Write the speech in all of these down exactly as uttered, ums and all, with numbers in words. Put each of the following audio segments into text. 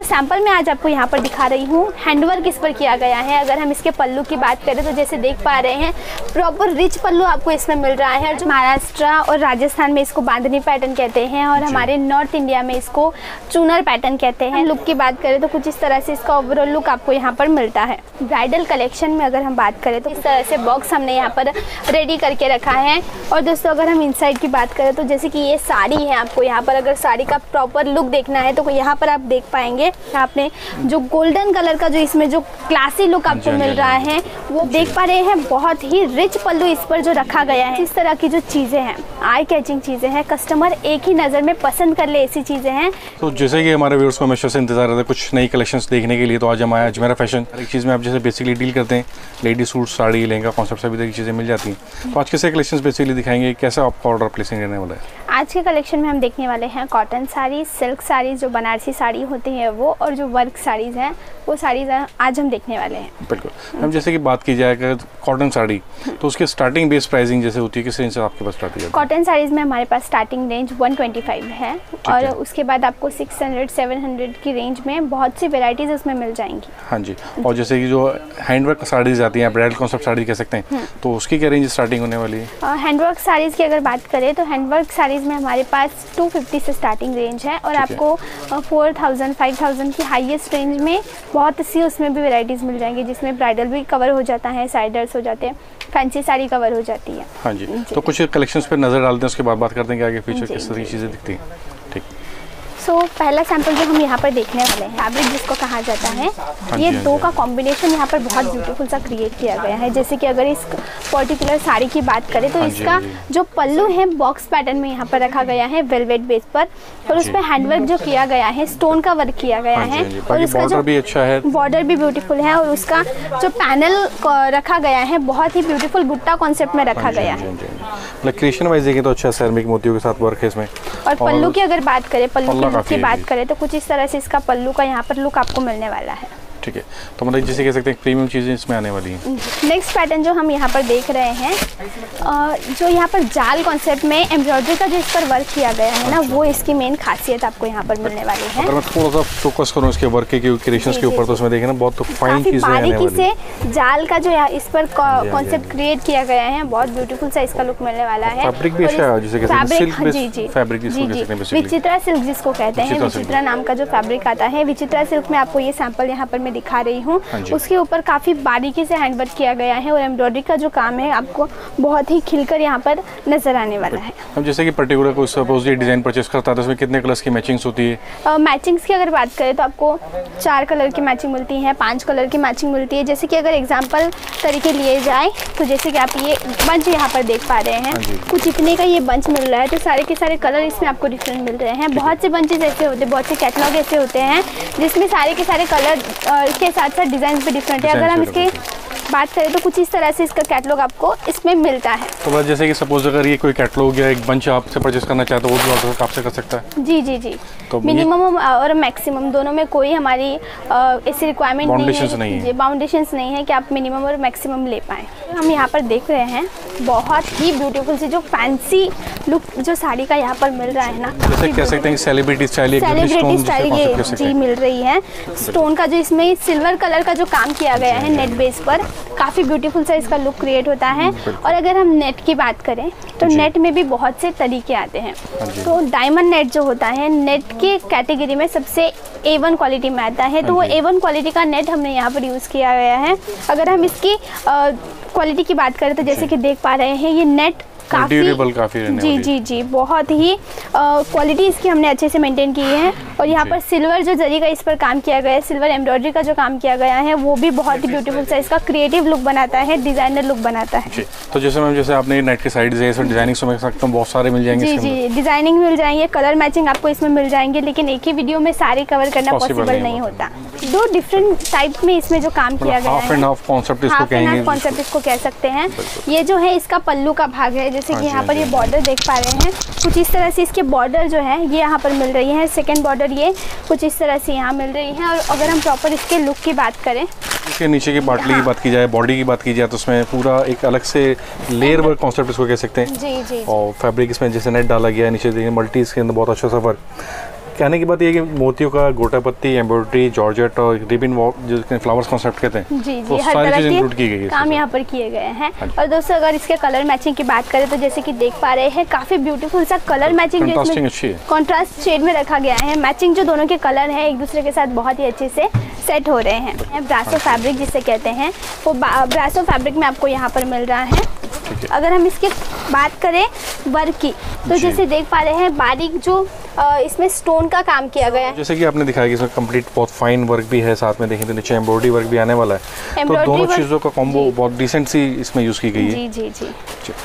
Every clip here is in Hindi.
सैंपल में आज आपको यहाँ पर दिखा रही हूँ हैंडवर्क इस पर किया गया है। अगर हम इसके पल्लू की बात करें तो जैसे देख पा रहे हैं प्रॉपर रिच पल्लू आपको इसमें मिल रहा है। और जो महाराष्ट्र और राजस्थान में इसको बांधनी पैटर्न कहते हैं और हमारे नॉर्थ इंडिया में इसको चूनर पैटर्न कहते हैं। लुक की बात करें तो कुछ इस तरह से इसका ओवरऑल लुक आपको यहाँ पर मिलता है। ब्राइडल कलेक्शन में अगर हम बात करें तो इस तरह से बॉक्स हमने यहाँ पर रेडी करके रखा है। और दोस्तों अगर हम इनसाइड की बात करें तो जैसे कि ये साड़ी है, आपको यहाँ पर अगर साड़ी का प्रॉपर लुक देखना है तो यहाँ पर आप देख पाएंगे आपने जो गोल्डन कलर का जो इसमें जो क्लासी लुक आपको मिल रहा है वो देख पा रहे हैं। बहुत ही रिच पल्लू इस पर जो रखा गया है। इस तरह की जो चीज़ें हैं आई कैचिंग चीज़ें हैं, कस्टमर एक ही नज़र में पसंद कर ले ऐसी चीज़ें हैं। तो जैसे कि हमारे व्यूअर्स को हमेशा से इंतजार रहता है कुछ नई कलेक्शंस देखने के लिए, तो आज हम आए अजमेरा फैशन। एक चीज़ में आप जैसे बेसिकली डील करते हैं lady suit, sari, lehenga concept सभी तरह की चीज़ें मिल जाती हैं। तो आज कैसे कलेक्शंस बेसिकली दिखाएंगे, कैसा आपका ऑर्डर प्लेसिंग रहने वाला है? आज के कलेक्शन में हम देखने वाले हैं कॉटन साड़ी, सिल्क साड़ी, जो बनारसी साड़ी होती है वो, और जो वर्क साड़ीज़ हैं वो साड़ीज़ आज हम देखने वाले हैं। बिल्कुल। हम जैसे कि बात की जाए अगर कॉटन साड़ी तो उसके स्टार्टिंग बेस प्राइसिंग जैसे होती है, किस रेंज से आपके पास स्टार्ट होती है? कॉटन साड़ीज़ में हमारे पास starting range one twenty five है और उसके बाद आपको सिक्स हंड्रेड सेवन हंड्रेड की रेंज में बहुत सी वेराइटीज़ उसमें मिल जाएंगी। हाँ जी। और जैसे कि जो हैंडवर्क साड़ीज़ आती हैं, ब्राइडल कॉन्सेप्ट साड़ी कह सकते हैं, तो उसकी क्या रेंज स्टार्टिंग होने वाली है? हैंडवर्क साड़ीज़ की अगर बात करें तो हैंडवर्क साड़ीज़ में हमारे पास टू फिफ्टी से स्टार्टिंग रेंज है और आपको फोर थाउजेंड फाइव थाउजेंड की हाईएस्ट रेंज में बहुत सी उसमें भी वैरायटीज़ मिल जाएंगी, जिसमें ब्राइडल भी कवर हो जाता है, साइडर्स हो जाते हैं, फैंसी साड़ी कवर हो जाती है। हाँ जी, जी। तो कुछ कलेक्शंस पे नज़र डालते हैं, उसके बाद बात करते हैं कि आगे फ्यूचर किस तरह की चीज़ें दिखती हैं। ठीक। सो so, पहला सैंपल जो हम यहाँ पर देखने वाले हैं फैब्रिक जिसको कहा जाता है, हाँ ये जी, दो हाँ का कॉम्बिनेशन यहाँ पर बहुत ब्यूटीफुल सा क्रिएट किया गया है। जैसे कि अगर इस पर्टिकुलर साड़ी की बात करें तो हाँ इसका जी, जो पल्लू है बॉक्स पैटर्न में यहाँ पर रखा गया है वेलवेट बेस पर, और उस पर हैंडवर्क जो किया गया है, स्टोन का वर्क किया गया है और उसका जो भी अच्छा है, बॉर्डर भी ब्यूटीफुल है और उसका जो पैनल रखा गया है बहुत ही ब्यूटीफुल बुट्टा कॉन्सेप्ट में रखा गया है। क्रिएशन वाइज देखें तो अच्छा सैरमिक मोतियों के साथ वर्क है इसमें। और पल्लू की अगर बात करें, पल्लू की बात करें तो कुछ इस तरह से इसका पल्लू का यहाँ पर लुक आपको मिलने वाला है। ठीक है, तो मतलब जिसे कह सकते हैं प्रीमियम चीज़ें इसमें आने वाली हैं। नेक्स्ट पैटर्न जो हम यहाँ पर देख रहे हैं, जो यहाँ पर जाल कॉन्सेप्ट में एम्ब्रॉयडरी का जो इस पर वर्क किया गया है ना, वो इसकी मेन खासियत आपको यहाँ पर मिलने वाली है। अगर मैं थोड़ा सा फोकस करूँ इसके वर्क के क्रिएशंस के ऊपर तो उसमें देखें ना बहुत फाइन चीज़ें आने वाली हैं। से जाल का जो इस पर कॉन्सेप्ट क्रिएट किया गया है, बहुत ब्यूटीफुल सा इसका लुक मिलने वाला है। फैब्रिक भी अच्छा है, जिसे कहते हैं सिल्क बेस्ड फैब्रिक जिसको कहते हैं बेसिकली, विचित्रा सिल्क जिसको कहते हैं। विचित्रा नाम का जो फैब्रिक आता है, विचित्रा सिल्क में आपको ये सैंपल यहाँ पर मैं दिखा रही हूँ। उसके ऊपर काफ़ी बारीकी से हैंडवर्क किया गया है और एम्ब्रॉयडरी का जो काम है आपको बहुत ही खिलकर यहाँ पर नजर आने वाला है। अब जैसे कि पर्टिकुलर कोई सपोज ये डिज़ाइन परचेस करता है तो उसमें कितने कलर्स की मैचिंग्स होती है? मैचिंग्स uh, की अगर बात करें तो आपको चार कलर की मैचिंग मिलती है, पांच कलर की मैचिंग मिलती है। जैसे कि अगर एग्जांपल तरीके लिए जाए तो जैसे कि आप ये बंच यहाँ पर देख पा रहे हैं, कुछ इतने का ये बंच मिल रहा है, तो सारे के सारे कलर इसमें आपको डिफरेंट मिल रहे हैं। बहुत से बंचेस ऐसे होते हैं, बहुत से कैटलॉग ऐसे होते हैं जिसमें सारे के सारे कलर के साथ साथ डिज़ाइन भी डिफरेंट है। अगर हम इसके बात करें तो कुछ इस तरह से इसका कैटलॉग आपको इसमें मिलता है। तो बस जैसे कि सपोज अगर ये कोई कैटलॉग या एक बंच आपसे परचेस करना चाहे तो वो भी ऑर्डर आपसे कर सकता है? जी जी जी। तो मिनिमम और मैक्सिमम दोनों में कोई हमारी ऐसी रिक्वायरमेंट नहीं है, बाउंडेशंस नहीं है कि आप मिनिमम और मैक्सिमम ले पाएँ। हम यहाँ पर देख रहे हैं बहुत ही ब्यूटीफुल सी जो फैंसी लुक जो साड़ी का यहाँ पर मिल रहा है ना, जैसे कह सकते हैं सेलिब्रिटी स्टाइल, सेलिब्रिटी स्टाइल ये जी मिल रही है। स्टोन का जो इसमें सिल्वर कलर का जो काम किया गया है नेट बेस पर, काफ़ी ब्यूटीफुल सा इसका लुक क्रिएट होता है। और अगर हम नेट की बात करें तो नेट में भी बहुत से तरीके आते हैं। तो डायमंड नेट जो होता है नेट के कैटेगरी में सबसे ए वन क्वालिटी में आता है, तो वो ए वन क्वालिटी का नेट हमने यहाँ पर यूज़ किया गया है। अगर हम इसकी क्वालिटी की बात करें तो जैसे कि देख पा रहे हैं ये नेट काफ़ी काफ़ी जी जी जी बहुत ही क्वालिटी इसकी हमने अच्छे से मेंटेन की है। और यहाँ पर सिल्वर जो जरी का इस पर काम किया गया है, सिल्वर एम्ब्रॉयडरी का जो काम किया गया है वो भी बहुत ही ब्यूटीफुल सा इसका क्रिएटिव लुक बनाता है, डिजाइनर लुक बनाता है। तो जैसे मैम जैसे आपने नेट की साइड है इसमें डिजाइनिंग समझ सकता हूँ बहुत सारे मिल जाएंगे। जी जी डिजाइनिंग मिल जाएंगे, कलर मैचिंग आपको इसमें मिल जाएंगे, लेकिन एक ही वीडियो में सारे कवर करना पॉसिबल नहीं होता। दो डिफरेंट टाइप में इसमें जो काम किया गया है, हाफ एंड हाफ कॉन्सेप्ट इसको कहेंगे, कॉन्सेप्ट इसको कह सकते हैं। ये जो है इसका पल्लू का भाग है, जैसे कि यहाँ पर ये बॉर्डर देख पा रहे हैं, कुछ इस तरह से इसके बॉर्डर जो है ये यहाँ पर मिल रही है। सेकंड बॉर्डर ये कुछ इस तरह से यहाँ मिल रही है। और अगर हम प्रॉपर इसके लुक की बात करें, इसके नीचे की पाटली हाँ। की बात की जाए, बॉडी की बात की जाए तो उसमें पूरा एक अलग से लेयर वर्क कॉन्सेप्ट इसको कह सकते हैं। जी जी और फैब्रिक इसमें जैसे नेट डाला गया है, नीचे देखिए मल्टी इसके अंदर बहुत अच्छा सा वर्क। कहने की बात ये है कि मोतियों का गोटा पत्ती, एम्ब्रॉयडरी, जॉर्जेट और रिबन वर्क जो फ्लावर्स कॉन्सेप्ट कहते हैं, जी जी, हर तरह के काम यहाँ पर किए गए हैं। और दोस्तों अगर इसके कलर मैचिंग की बात करें तो जैसे कि देख पा रहे हैं काफी ब्यूटीफुल सा कलर मैचिंग जो इसमें कॉन्ट्रास्ट शेड में रखा गया है। मैचिंग जो दोनों के कलर हैं एक दूसरे के साथ बहुत ही अच्छे से सेट हो रहे हैं। ब्रासो फैब्रिक जिसे कहते हैं वो ब्रासो फैब्रिक में आपको यहाँ पर मिल रहा है। अगर हम इसकी बात करें वर्क की तो जैसे देख पा रहे हैं बारीक जो इसमें स्टोन का काम किया गया है, जैसे कि आपने दिखाया कि इसमें कंप्लीट बहुत फाइन वर्क भी है, साथ में देखें तो नीचे एम्ब्रॉयडरी वर्क भी आने वाला है। तो दोनों चीज़ों का कॉम्बो बहुत डिसेंट सी इसमें यूज़ की गई है। जी जी जी।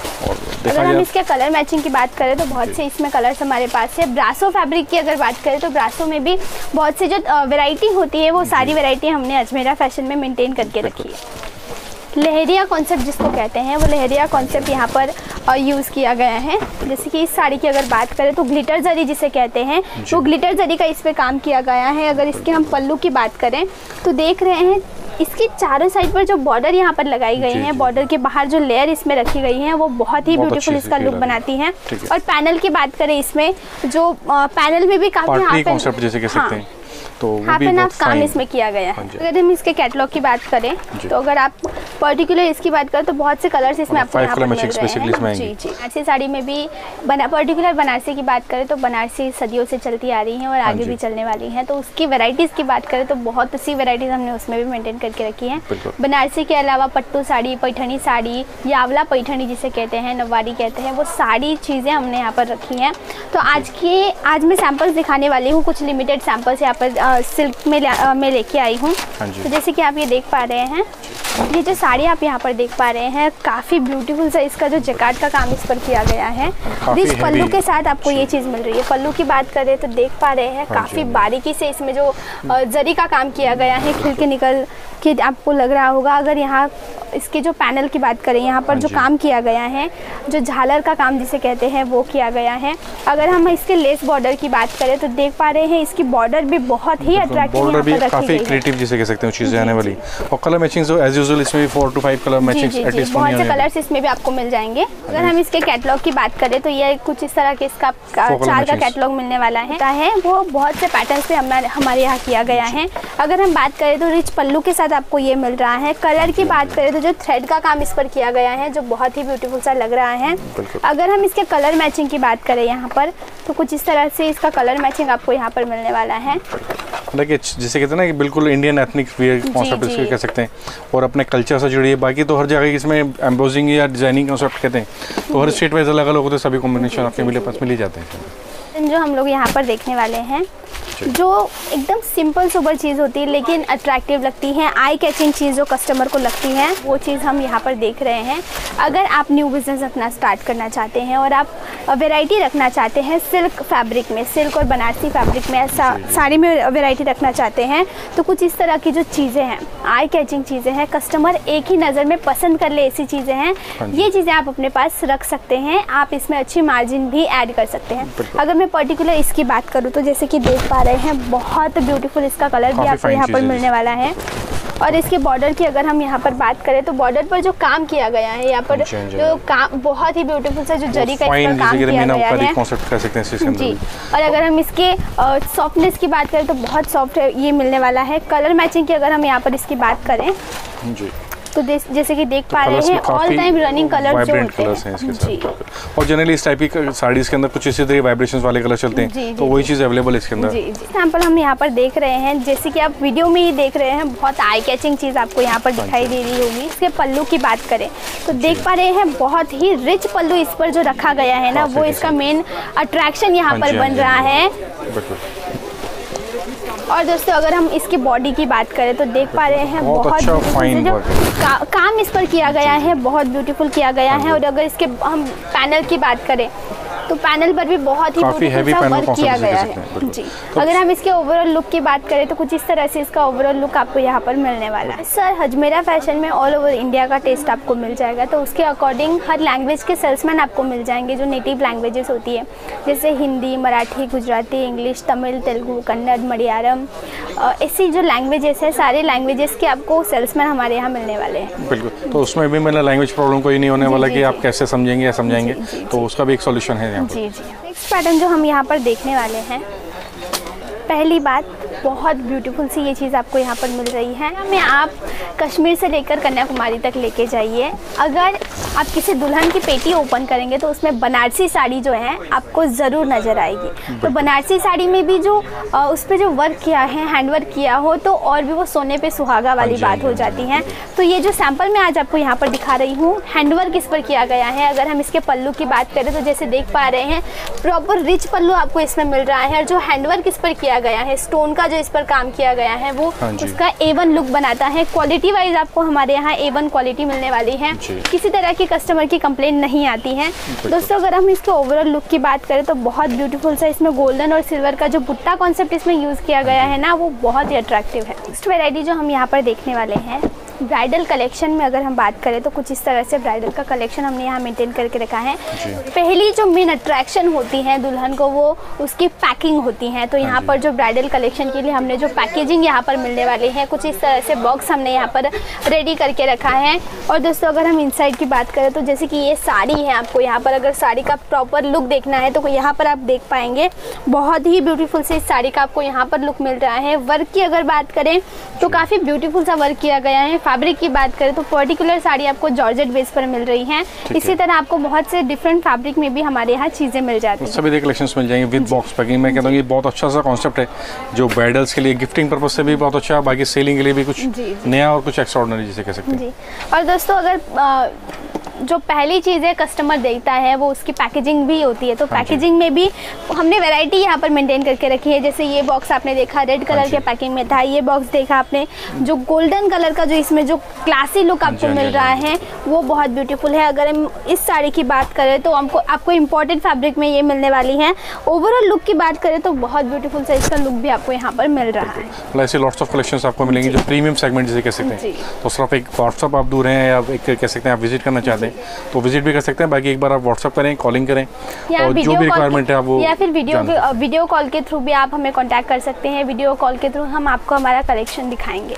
और अगर हम इसके कलर मैचिंग की बात करें तो बहुत से इसमें कलर्स हमारे पास है। ब्रासो फैब्रिक की अगर बात करें तो ब्रासो में भी बहुत सी जो वेराइटी होती है वो सारी वेराइटी हमने अजमेरा फैशन में मेंटेन करके रखी है। लहरिया कॉन्सेप्ट जिसको कहते हैं वो लहरिया कॉन्सेप्ट यहाँ पर यूज़ किया गया है। जैसे कि इस साड़ी की अगर बात करें तो ग्लिटर जरी जिसे कहते हैं वो ग्लिटर जरी का इस पे काम किया गया है। अगर इसके हम पल्लू की बात करें तो देख रहे हैं इसकी चारों साइड पर जो बॉर्डर यहाँ पर लगाई गई हैं, बॉर्डर के बाहर जो लेयर इसमें रखी गई हैं वो बहुत ही ब्यूटीफुल इसका लुक बनाती हैं। और पैनल की बात करें इसमें जो पैनल में भी काफी कॉन्सेप्ट जैसे कह सकते हैं तो हाफ एंड हाफ काम इसमें किया गया है। अगर हम इसके कैटलॉग की बात करें तो अगर आप पर्टिकुलर इसकी बात करें तो बहुत से कलर्स इसमें आपको यहाँ पर मिल रहे हैं। जी जी। बनारसी साड़ी में भी बना पर्टिकुलर बनारसी की बात करें तो बनारसी सदियों से चलती आ रही हैं और आगे भी चलने वाली हैं। तो उसकी वैरायटीज़ की बात करें तो बहुत सी वैरायटीज़ हमने उसमें भी मेंटेन करके रखी हैं। बनारसी के अलावा पट्टू साड़ी, पैठनी साड़ी, यावला पैठनी जिसे कहते हैं, नवारी कहते हैं, वो सारी चीज़ें हमने यहाँ पर रखी हैं। तो आज के आज मैं सैम्पल्स दिखाने वाली हूँ, कुछ लिमिटेड सैम्पल्स यहाँ पर सिल्क में मैं लेके आई हूँ। तो जैसे कि आप ये देख पा रहे हैं ये जो साड़ी आप यहाँ पर देख पा रहे हैं काफ़ी ब्यूटीफुल सा इसका जो जैकार्ड का काम इस पर किया गया है। रिच पल्लू के साथ आपको ये चीज़ मिल रही है। पल्लू की बात करें तो देख पा रहे हैं काफ़ी बारीकी से इसमें जो जरी का काम किया गया है खिल के निकल के आपको लग रहा होगा। अगर यहाँ इसके जो पैनल की बात करें यहाँ पर जो काम किया गया है, जो झालर का काम जिसे कहते हैं वो किया गया है। अगर हम इसके लेस बॉर्डर की बात करें तो देख पा रहे हैं इसकी बॉर्डर भी बहुत ही अट्रैक्टिव बॉर्डर भी काफी क्रिएटिव जिसे कह सकते हैं चीजें आने वाली। और कलर मैचिंग जो एज यूजुअल इसमें भी four two five colour matching at least बहुत से कलर्स इसमें भी आपको मिल जाएंगे। अगर हम इसके कैटलॉग की बात करें तो ये कुछ इस तरह के इसका चार का कैटलॉग मिलने वाला है। वो बहुत से पैटर्न पे हमारे यहाँ किया गया है। अगर हम बात करें तो रिच पल्लू के साथ आपको ये मिल रहा है। कलर की बात करें तो जो थ्रेड का काम इस पर किया गया है जो बहुत ही ब्यूटीफुल सा लग रहा है। अगर हम इसके कलर मैचिंग की बात करें यहाँ पर तो कुछ इस तरह से इसका कलर मैचिंग आपको यहाँ पर मिलने वाला है। देखिए जिसे कहते हैं ना कि बिल्कुल इंडियन एथनिक वेयर कॉन्सेप्ट इसको कह सकते हैं और अपने कल्चर से जुड़ी है। बाकी तो हर जगह इसमें एम्ब्रोजिंग या डिजाइनिंग कॉन्सेप्ट कहते हैं तो हर स्टेट वाइज अलग अलग होते हैं, सभी कॉम्बिनेशन आपके मिले पास मिल ही जाते हैं। जो हम लोग यहाँ पर देखने वाले हैं जो एकदम सिंपल सुपर चीज़ होती है लेकिन अट्रैक्टिव लगती है, आई कैचिंग चीज़ जो कस्टमर को लगती है वो चीज़ हम यहाँ पर देख रहे हैं। अगर आप न्यू बिज़नेस अपना स्टार्ट करना चाहते हैं और आप वैरायटी रखना चाहते हैं सिल्क फैब्रिक में, सिल्क और बनारसी फैब्रिक में, सा, साड़ी में वैरायटी रखना चाहते हैं तो कुछ इस तरह की जो चीज़ें हैं आई कैचिंग चीज़ें हैं, कस्टमर एक ही नज़र में पसंद कर ले ऐसी चीज़ें हैं, ये चीज़ें आप अपने पास रख सकते हैं। आप इसमें अच्छी मार्जिन भी ऐड कर सकते हैं। अगर मैं पर्टिकुलर इसकी बात करूँ तो जैसे कि देख पा रहे हैं बहुत ब्यूटीफुल इसका कलर भी आपको यहाँ पर मिलने वाला है। और इसके बॉर्डर की अगर हम यहाँ पर बात करें तो बॉर्डर पर जो काम किया गया है यहाँ पर जो काम बहुत ही ब्यूटीफुल सा जो जरी का इस पर काम किया गया है कॉन्सेप्ट कह सकते हैं इसके जी। और अगर हम इसके सॉफ्टनेस की बात करें तो बहुत सॉफ्ट ये मिलने वाला है। कलर मैचिंग की अगर हम यहाँ पर इसकी बात करें जी तो जैसे कि देख पा रहे हैं ऑल टाइम रनिंग कलर जो होते हैं इसके साथ। और जनरली इस टाइप की साड़ीज के अंदर कुछ इसी तरह वाइब्रेशंस वाले कलर चलते हैं तो वही चीज़ अवेलेबल है इसके अंदर। जी जी सैंपल हम यहाँ पर देख रहे हैं जैसे कि आप वीडियो में ही देख रहे हैं बहुत आई कैचिंग चीज़ आपको यहाँ पर दिखाई दे रही होगी। इसके पल्लू की बात करें तो देख पा रहे हैं बहुत ही रिच पल्लू इस पर जो रखा गया है ना वो इसका मेन अट्रैक्शन यहाँ पर बन रहा है। और दोस्तों अगर हम इसकी बॉडी की बात करें तो देख पा रहे हैं बहुत, बहुत अच्छा जो का, काम इस पर किया गया है बहुत ब्यूटीफुल किया गया है। और अगर इसके हम पैनल की बात करें तो पैनल पर भी बहुत ही ब्यूटीफुल सा वर्क किया गया है जी। अगर हम इसके ओवरऑल लुक की बात करें तो कुछ इस तरह से इसका ओवरऑल लुक आपको यहाँ पर मिलने वाला है। सर अजमेरा फैशन में ऑल ओवर इंडिया का टेस्ट आपको मिल जाएगा तो उसके अकॉर्डिंग हर लैंग्वेज के सेल्समैन आपको मिल जाएंगे जो नेटिव लैंग्वेजेस होती है जैसे हिंदी, मराठी, गुजराती, इंग्लिश, तमिल, तेलुगु, कन्नड़, मलयालम, ऐसी जो लैंग्वेजेस है सारे लैंग्वेजेस के आपको सेल्समैन हमारे यहाँ मिलने वाले हैं। बिल्कुल तो उसमें भी मेरा लैंग्वेज प्रॉब्लम कोई नहीं होने वाला कि आप कैसे समझेंगे या समझाएंगे तो उसका भी एक सॉल्यूशन है। जी जी नेक्स्ट पैटर्न जो हम यहाँ पर देखने वाले हैं पहली बात, बहुत ब्यूटीफुल सी ये चीज़ आपको यहाँ पर मिल रही है। हमें आप कश्मीर से लेकर कन्याकुमारी तक लेके जाइए, अगर आप किसी दुल्हन की पेटी ओपन करेंगे तो उसमें बनारसी साड़ी जो है आपको ज़रूर नज़र आएगी। तो बनारसी साड़ी में भी जो आ, उस पर जो वर्क किया है, हैंड वर्क किया हो, तो और भी वो सोने पे सुहागा वाली बात हो जाती है। तो ये जो सैंपल मैं आज आपको यहाँ पर दिखा रही हूँ, हैंड वर्क इस पर किया गया है। अगर हम इसके पल्लू की बात करें तो जैसे देख पा रहे हैं, प्रॉपर रिच पल्लू आपको इसमें मिल रहा है। और जो हैंडवर्क इस पर किया गया है, स्टोन का जो इस पर काम किया गया है, वो उसका ए वन लुक बनाता है। क्वालिटी वाइज आपको हमारे यहाँ ए वन क्वालिटी मिलने वाली है, किसी तरह की कस्टमर की कंप्लेंट नहीं आती है। दोस्तों, अगर हम इसके ओवरऑल लुक की बात करें तो बहुत ब्यूटीफुल सा इसमें गोल्डन और सिल्वर का जो बुट्टा कॉन्सेप्ट इसमें यूज़ किया गया है ना, वो बहुत ही अट्रैक्टिव है। नेक्स्ट वेराइटी जो हम यहाँ पर देखने वाले हैं, ब्राइडल कलेक्शन में अगर हम बात करें तो कुछ इस तरह से ब्राइडल का कलेक्शन हमने यहाँ मेंटेन करके रखा है। पहली जो मेन अट्रैक्शन होती है दुल्हन को, वो उसकी पैकिंग होती है। तो यहाँ पर जो ब्राइडल कलेक्शन के लिए हमने जो पैकेजिंग यहाँ पर मिलने वाली है, कुछ इस तरह से बॉक्स हमने यहाँ पर रेडी करके रखा है। और दोस्तों, अगर हम इनसाइड की बात करें तो जैसे कि ये साड़ी है, आपको यहाँ पर अगर साड़ी का प्रॉपर लुक देखना है तो यहाँ पर आप देख पाएंगे, बहुत ही ब्यूटीफुल से इस साड़ी का आपको यहाँ पर लुक मिल रहा है। वर्क की अगर बात करें तो काफ़ी ब्यूटीफुल सा वर्क किया गया है। फैब्रिक की बात करें तो पर्टिकुलर साड़ी आपको जॉर्जेट बेस पर मिल रही है। इसी तरह आपको बहुत से डिफरेंट फैब्रिक में भी हमारे यहाँ चीजें मिल जाती हैं। सभी कलेक्शंस मिल जाएंगे विद बॉक्स पैकिंग। मैं कहता हूँ ये बहुत अच्छा सा कॉन्सेप्ट है, जो ब्राइडल्स के लिए गिफ्टिंग पर्पज से भी बहुत अच्छा है, बाकी सेलिंग के लिए भी कुछ नया और कुछ एक्स्ट्राऑर्डिनरी जिसे कह सकते हैं। और दोस्तों, अगर आ, जो पहली चीज़ें कस्टमर देखता है वो उसकी पैकेजिंग भी होती है। तो पैकेजिंग में भी हमने वैरायटी यहाँ पर मेंटेन करके रखी है। जैसे ये बॉक्स आपने देखा रेड कलर के पैकिंग में था, ये बॉक्स देखा आपने जो गोल्डन कलर का जो इसमें जो क्लासी लुक आपको मिल रहा है वो बहुत ब्यूटीफुल है। अगर हम इस साड़ी की बात करें तो हमको आपको इम्पोर्टेड फैब्रिक में ये मिलने वाली है। ओवरऑल लुक की बात करें तो बहुत ब्यूटीफुल सा इसका लुक भी आपको यहाँ पर मिल रहा है। ऐसे लॉट्स ऑफ कलेक्शंस आपको मिलेंगे जो प्रीमियम सेगमेंट जिसे कह सकते हैं। तो सिर्फ एक व्हाट्सअप आप दूर हैं या एक कह सकते हैं आप विजिट करना चाहते हैं तो विजिट कर सकते हैं। बाकी एक बार आप व्हाट्सएप करें, कॉलिंग करें, और जो भी रिक्वायरमेंट है आप वो, या फिर वीडियो के वीडियो कॉल के थ्रू भी आप हमें कांटेक्ट कर सकते हैं। वीडियो कॉल के थ्रू हम आपको हमारा कलेक्शन दिखाएंगे।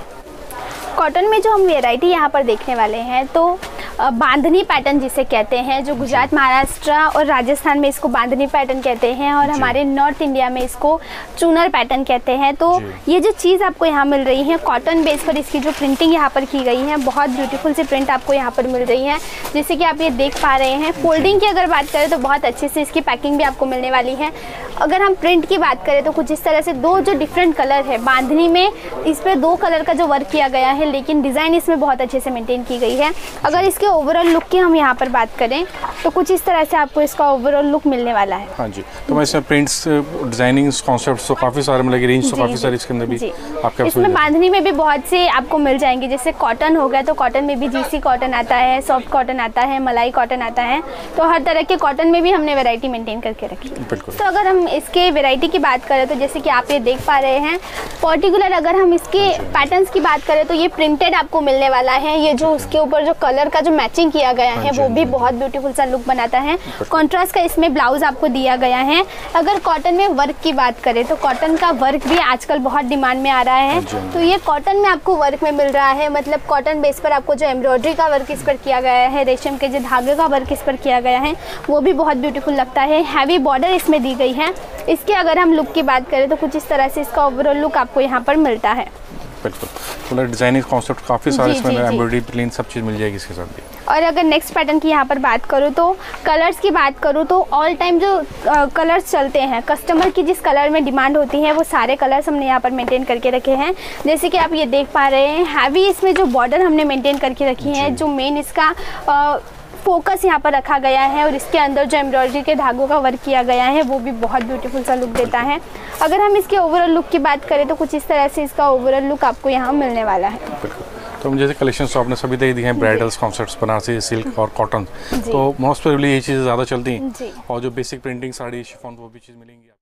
कॉटन में जो हम वैरायटी यहाँ पर देखने वाले हैं तो बांधनी पैटर्न जिसे कहते हैं, जो गुजरात, महाराष्ट्र और राजस्थान में इसको बांधनी पैटर्न कहते हैं और हमारे नॉर्थ इंडिया में इसको चूनर पैटर्न कहते हैं। तो ये जो चीज़ आपको यहाँ मिल रही है, कॉटन बेस पर इसकी जो प्रिंटिंग यहाँ पर की गई है, बहुत ब्यूटीफुल सी प्रिंट आपको यहाँ पर मिल रही है, जैसे कि आप ये देख पा रहे हैं। फोल्डिंग की अगर बात करें तो बहुत अच्छे से इसकी पैकिंग भी आपको मिलने वाली है। अगर हम प्रिंट की बात करें तो कुछ इस तरह से दो जो डिफरेंट कलर है बांधनी में, इस पर दो कलर का जो वर्क किया गया है, लेकिन डिज़ाइन इसमें बहुत अच्छे से मेंटेन की गई है। अगर इसके ओवरऑल लुक की हम यहाँ पर बात करें तो कुछ इस तरह से आपको इसका ओवरऑल लुक मिलने वाला है। हाँ जी, तो मैं इसमें प्रिंट्स, डिजाइनिंग कॉन्सेप्ट्स तो काफ़ी सारे मिलेंगे, रेंज तो काफ़ी सारी इसके अंदर भी आपके इसमें बांधनी में भी बहुत से आपको मिल जाएंगे। जैसे कॉटन हो गया तो कॉटन में भी जीसी कॉटन आता है, सॉफ्ट कॉटन आता है, मलाई कॉटन आता है। तो हर तरह के कॉटन में भी हमने वैरायटी मेंटेन करके रखी है। तो अगर हम इसके वैरायटी की बात करें तो जैसे कि आप ये देख पा रहे हैं, पर्टिकुलर अगर हम इसके पैटर्न्स की बात करें तो ये प्रिंटेड आपको मिलने वाला है। ये जो उसके ऊपर जो कलर का जो मैचिंग किया गया है वो भी बहुत ब्यूटीफुल सा लुक बनाता है। कॉन्ट्रास्ट का इसमें ब्लाउज आपको दिया गया है। अगर कॉटन में वर्क की बात करें तो कॉटन का वर्क भी आजकल बहुत डिमांड में आ रहा है। तो ये कॉटन में आपको वर्क में मिल रहा है, मतलब कॉटन बेस पर आपको जो एम्ब्रॉयडरी का वर्क इस पर किया गया है, रेशम के जो धागे का वर्क इस पर किया गया है, वो भी बहुत ब्यूटीफुल लगता है। हैवी बॉर्डर इसमें दी गई है। इसके अगर हम लुक की बात करें तो कुछ इस तरह से इसका ओवरऑल लुक आपको यहाँ पर मिलता है। बिल्कुल, तो डिजाइनिंग कॉन्सेप्ट काफ़ी सारे इसमें एम्ब्रॉयडरी, प्लेन सब चीज़ मिल जाएगी इसके साथ भी। और अगर नेक्स्ट पैटर्न की यहाँ पर बात करूँ तो कलर्स की बात करूँ तो ऑल टाइम जो कलर्स चलते हैं, कस्टमर की जिस कलर में डिमांड होती है वो सारे कलर्स हमने यहाँ पर मेंटेन करके रखे हैं। जैसे कि आप ये देख पा रहे हैं, हैवी इसमें जो बॉर्डर हमने मेंटेन करके रखी है, जो मेन इसका आ, फोकस यहाँ पर रखा गया है और इसके अंदर जो एम्ब्रॉयडरी के धागों का वर्क किया गया है वो भी बहुत ब्यूटीफुल सा लुक देता है। अगर हम इसके ओवरऑल लुक की बात करें तो कुछ इस तरह से इसका ओवरऑल लुक आपको यहाँ मिलने वाला है। तो हम जैसे कलेक्शंस तो आपने सभी दे दिए हैं, ब्राइडल्स कॉन्सेप्ट्स, बनारसी, सिल्क और कॉटन, तो मोस्ट प्रोबेबली ये चीज़ें ज़्यादा चलती हैं। और जो बेसिक प्रिंटिंग साड़ी, शिफॉन, वो भी चीज़ मिलेंगी।